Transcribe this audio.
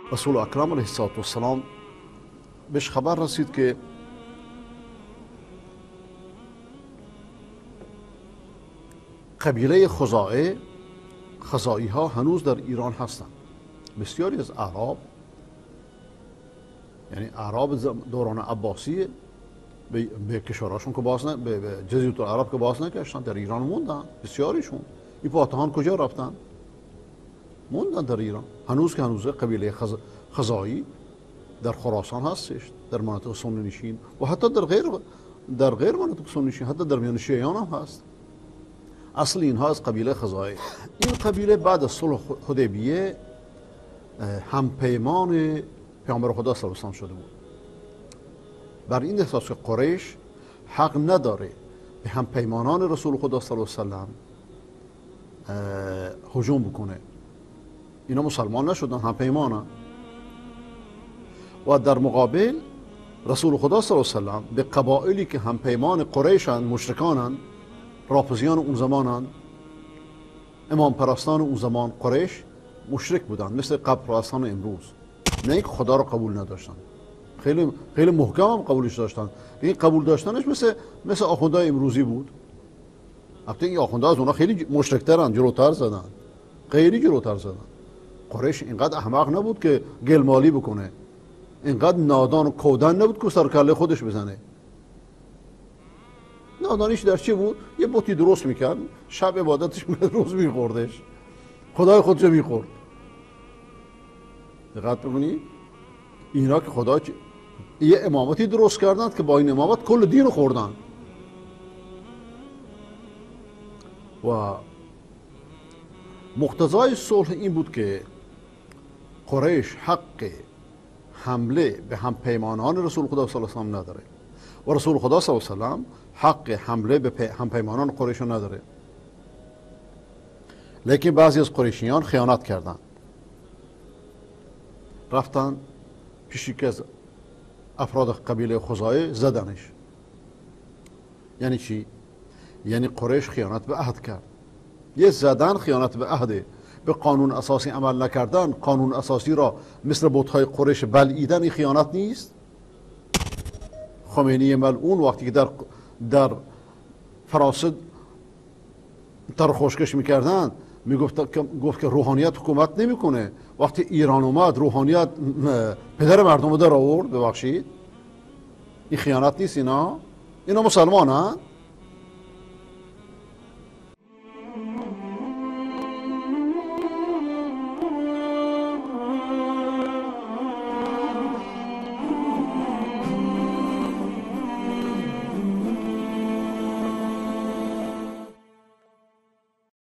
رسول اکرم علیه السلام بهش خبر رسید که قبیله خزاعی ها هنوز در ایران هستند. بسیاری از اعراب، یعنی اعراب دوران عباسی به کشوراشون که باز به جزیره العرب که باز نگشتن، در ایران موندن. بسیاریشون این فاتحان کجا رفتن؟ موندن در ایران. هنوز که هنوزه قبیله خزاعی در خراسان هستش، در مناطق سنی نشین و حتی در غیر مناطق سنی نشین، حتی در میان شیعیان هم هست. اصل اینها از قبیله خزاعی. این قبیله بعد از صلح حدیبیه همپیمان پیامبر خدا صلی الله علیه و آله شده بود. بر این اساس که قریش حق نداره به همپیمانان رسول خدا صلی الله علیه و آله هجوم بکنه. اینا مسلمان نشدن، همپیمانن. و در مقابل رسول خدا صلی الله علیه و آله به قبایلی که همپیمان قریشن، مشرکانن، رافضیان اون زمانن، امام پرستان اون زمان قریش مشرک بودن، مثل قبر پرستان امروز. نه اینکه خدا رو قبول نداشتن، خیلی محکم هم قبولش داشتن. این قبول داشتنش مثل آخوندهای امروزی بود. البته این آخوندها از اونا خیلی مشرکترن، جلوتر زدن، خیلی جلوتر زدن. قریش اینقدر احمق نبود که گلمالی بکنه، اینقدر نادان و کودن نبود که سر کله خودش بزنه. نادانیش در چی بود؟ یه بتی درست میکرد، شب عبادتش میکرد، روز میخوردش، خدای خودش میخورد. دقت بکنی؟ اینا که خدا یه امامتی درست کردند که با این امامت کل دین رو خوردن. و مقتضای صلح این بود که قریش حق حمله به همپیمانان رسول خدا صلی الله علیه و آله نداره و رسول خدا صلی الله علیه و آله حق حمله به همپیمانان قریش نداره. لیکن بعضی از قریشیان خیانت کردند، رفتن پیش یکی از افراد قبیله خزاعی زدنش. یعنی چی؟ یعنی قریش خیانت به عهد کرد. یه زدن خیانت به عهده، به قانون اساسی عمل نکردن، قانون اساسی را مثل بت‌های قریش بلعیدن، این خیانت نیست؟ خمینی ملعون وقتی که در فرانسه تر خشکش میکردن گفت که روحانیت حکومت نمیکنه. وقتی ایران اومد روحانیت پدر مردم رو در آورد. ببخشید، این خیانت نیست؟ اینا مسلمانن.